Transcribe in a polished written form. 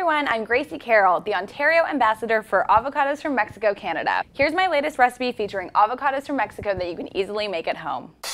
everyone, I'm Gracie Carrol, the Ontario Ambassador for Avocados from Mexico, Canada. Here's my latest recipe featuring avocados from Mexico that you can easily make at home.